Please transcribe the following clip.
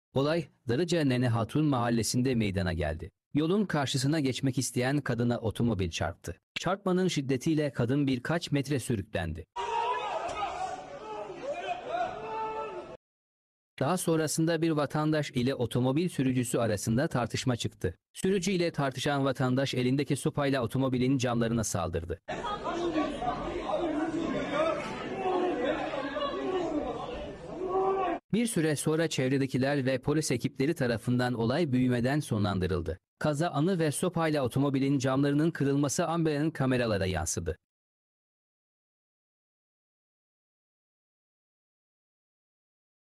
Olay, Darıca Nene Hatun mahallesinde meydana geldi. Yolun karşısına geçmek isteyen kadına otomobil çarptı. Çarpmanın şiddetiyle kadın birkaç metre sürüklendi. Daha sonrasında bir vatandaş ile otomobil sürücüsü arasında tartışma çıktı. Sürücü ile tartışan vatandaş elindeki sopayla otomobilin camlarına saldırdı. Bir süre sonra çevredekiler ve polis ekipleri tarafından olay büyümeden sonlandırıldı. Kaza anı ve sopayla otomobilin camlarının kırılması ambulanın kameralara yansıdı.